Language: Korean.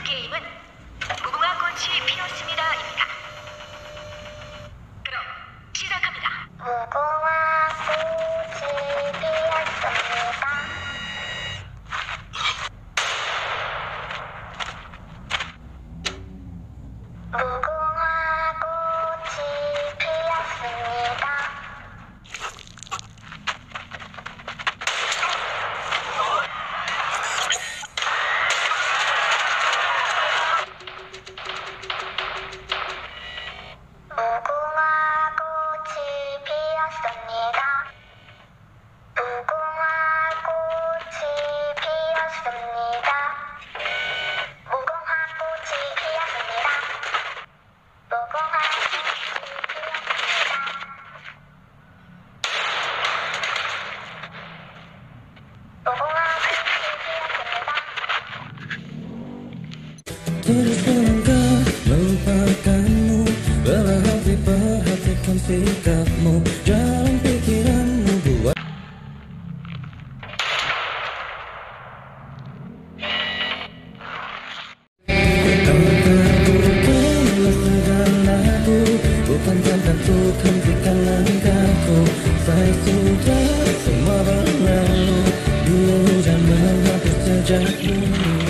게임은 무궁화 꽃이 피었습니다입니다. 그럼 시작합니다. 무궁화 꽃이 피었습니다. 무궁화 꽃이 피었습니다. 무궁화 꽃이 피었습니다. 무궁화 꽃이 피었습니다. 무궁화 꽃이 피었습니다. 무궁화 꽃이 피었습니다. Terus melangkah melupakanmu, berhenti perhatikan sikapmu, jalan pikiranmu buat Bukanlah segalaku, bukan tanganku, hentikan langkahku. Saya sudah semua berlalu, bila hujan menghapus jejakmu.